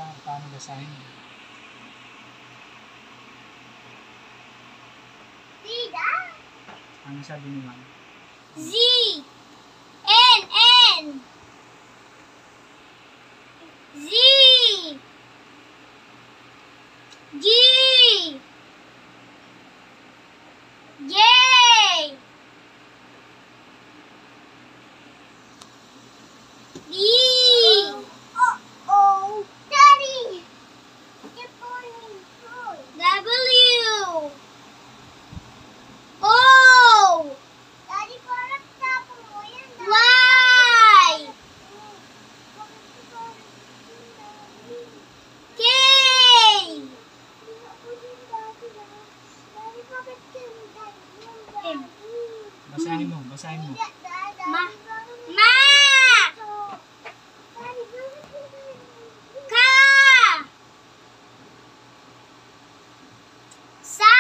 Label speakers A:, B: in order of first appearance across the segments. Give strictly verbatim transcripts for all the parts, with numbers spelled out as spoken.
A: Basa, paano basahin?
B: Sida.
A: Ano sabi ni Ma'am?
B: Z. N. N. Z. G. J. D. Uh-oh. Daddy. W. O. Daddy, parang tapo mo yan. Y. K. M.
A: Basahin mo, basahin mo.
B: Ma. Ma. Ka. Sa.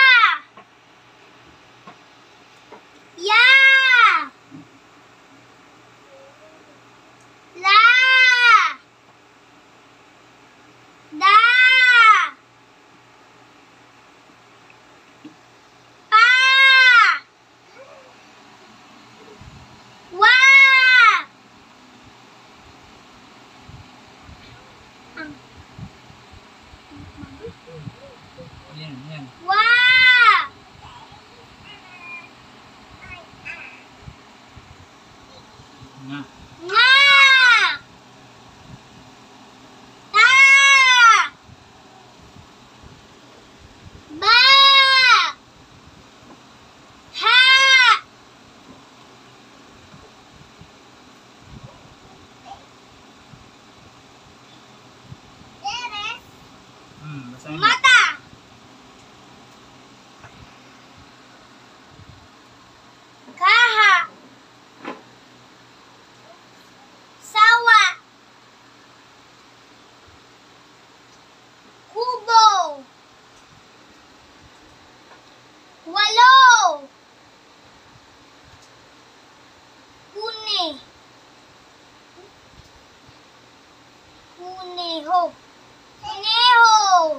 B: Ya. La. Da. Pa. Wa.
A: Yan, yan.
B: Wa.
A: Nga.
B: Nga. Ta. Ba. Ha.
A: Hmm, basahin mo.
B: Mata. Kaha. Sawa. Kubo. Walo. Kune. Kuneho. Kuneho.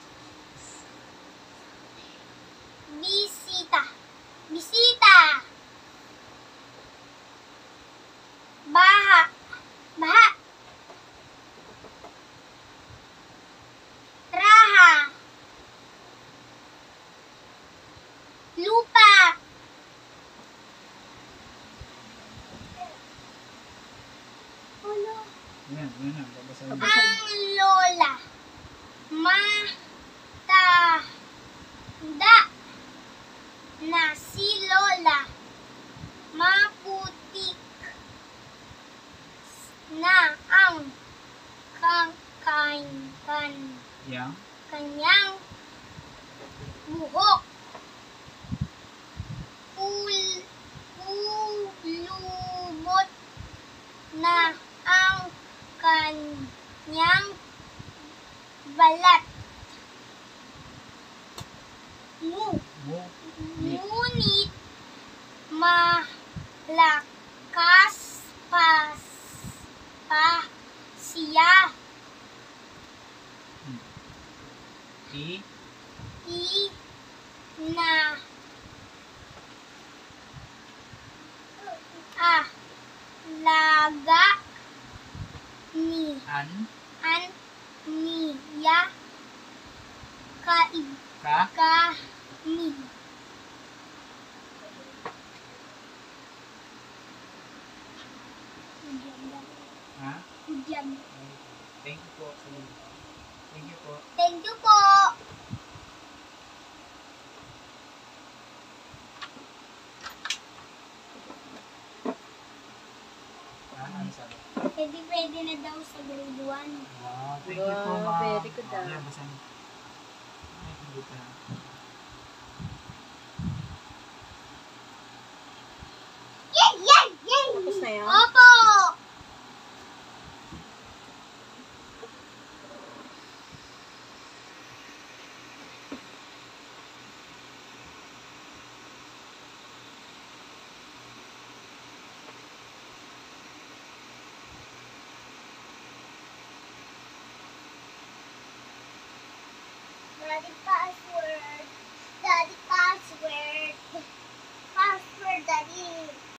B: Bisita. Bisita. Baha. Baha. Traha. Lupa.
A: Yan, yan na, babasahin mo.
B: Ang lola. Matanda na si lola. Maputik na ang kang kan, kan,
A: Yang?
B: kanyang buhok. Ul, ulubot na ang kanyang balat. Mu,
A: Mo. Ni.
B: ngunit malakas pa, pa siya.
A: Hmm. I.
B: I na ah laga ni
A: An.
B: an niya kai
A: Ka.
B: ka ni
A: Ha?
B: Diyan.
A: Thank you po. Thank you po.
B: Thank you po.
A: Ah, ano sabi?
B: Pwede pwede na daw sa grade one.
A: Ah, thank you po,
C: Wow,
A: ma'am.
C: very good, ah.
A: Yan, basahin mo. Ay, hindi pa.
B: Yay! Yay! Yay!
C: Tapos na yan?
B: Opo! Daddy password. Daddy password. Password, Daddy.